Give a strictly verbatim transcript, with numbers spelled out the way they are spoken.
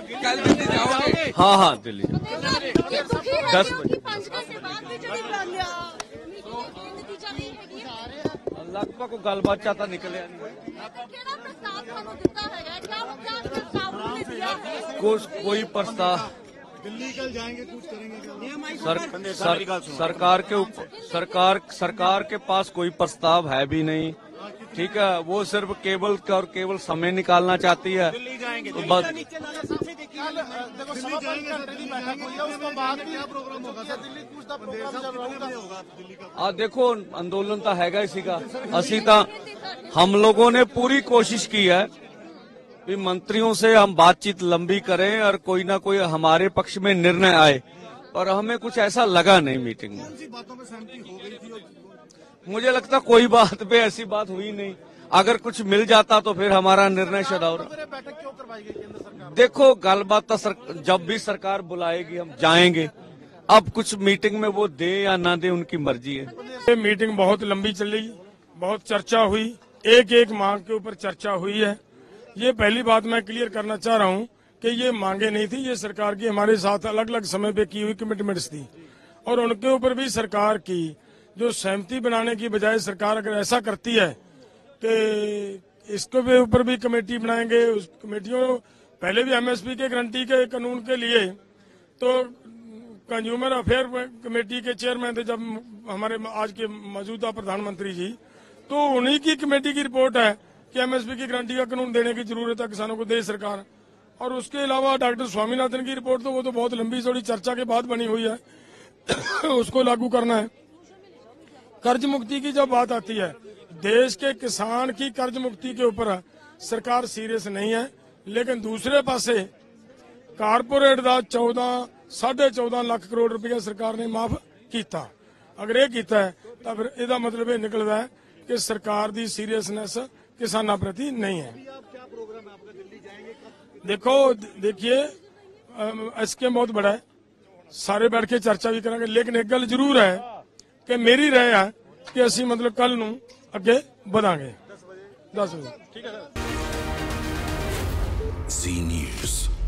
कल दिल्ली जाओगे? हाँ हाँ दिल्ली दस बजे लगभग गलबात चाहता निकले कुछ कोई प्रस्ताव दिल्ली कल जाएंगे, कुछ करेंगे सर, सर, सरकार के ऊपर सरकार सरकार के पास कोई प्रस्ताव है भी नहीं। ठीक है, वो सिर्फ केवल और केवल समय निकालना चाहती है। दिल्ली जाएंगे तो बस आ देखो अंदोलन तो हैगा इसी का। असी तो हम लोगों ने पूरी कोशिश की है कि मंत्रियों से हम बातचीत लंबी करें और कोई ना कोई हमारे पक्ष में निर्णय आए, और हमें कुछ ऐसा लगा नहीं मीटिंग में। बातों में सहमति हो गई थी? मुझे लगता कोई बात पे ऐसी बात हुई नहीं। अगर कुछ मिल जाता तो फिर हमारा निर्णय शदाउर। बैठक क्यों करवाई गई केंद्र सरकार? देखो गलबात तो सर, जब भी सरकार बुलाएगी हम जाएंगे। अब कुछ मीटिंग में वो दे या ना दे उनकी मर्जी है। ये मीटिंग बहुत लंबी चली, बहुत चर्चा हुई, एक एक मांग के ऊपर चर्चा हुई है। ये पहली बात मैं क्लियर करना चाह रहा हूँ कि ये मांगे नहीं थी, ये सरकार की हमारे साथ अलग अलग समय पे की हुई कमिटमेंट्स थी, और उनके ऊपर भी सरकार की जो सहमति बनाने की बजाय सरकार अगर ऐसा करती है कि इसके ऊपर भी कमेटी बनाएंगे, उस कमेटियों पहले भी एमएसपी के गारंटी के कानून के लिए तो कंज्यूमर अफेयर कमेटी के चेयरमैन थे जब हमारे आज के मौजूदा प्रधानमंत्री जी, तो उन्हीं की कमेटी की रिपोर्ट है कि एमएसपी की गारंटी का कानून देने की जरूरत है किसानों को, दे सरकार। और उसके अलावा डॉक्टर स्वामीनाथन की रिपोर्ट तो वो तो बहुत लंबी चौड़ी चर्चा के बाद बनी हुई है, उसको लागू करना है। कर्ज मुक्ति की जब बात आती है, देश के किसान की कर्ज मुक्ति के ऊपर सरकार सीरियस नहीं है, लेकिन दूसरे पासे कारपोरेट का चौदह साढ़े चौदह लाख करोड़ रुपया सरकार ने माफ किया। अगर ये किया है तो फिर इसका मतलब ये निकलता है कि सरकार की सीरियसनेस किसानों प्रति नहीं है। देखो देखिए इसके बहुत बड़ा है, सारे बैठ के चर्चा भी करेंगे, लेकिन एक गल जरूर है कि मेरी राय है कि असी मतलब कल नूं अगे बढ़ांगे दस बजे। ठीक है। जी न्यूज़।